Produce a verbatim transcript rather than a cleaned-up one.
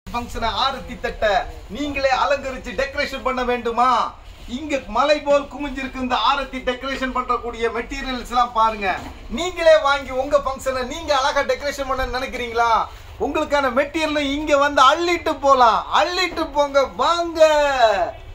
ஃபங்க்ஷனை ஆரத்தி தட்ட நீங்களே அலங்கரிச்சு டெக்கரேஷன் பண்ண வேண்டுமா? இங்க மலை போல் குமிஞ்சிருக்கு இந்த ஆரத்தி டெக்கரேஷன் பண்றக்கூடிய மெட்டீரியல்ஸ் எல்லாம் பாருங்க. நீங்களே வாங்கி உங்க ஃபங்க்ஷனை நீங்க அழகா டெக்கரேஷன் பண்ண நினைக்கிறீங்களா? உங்களுக்கான மெட்டீரியல் இங்க வந்து அள்ளிட்டு போலாம். அள்ளிட்டு போங்க வாங்க.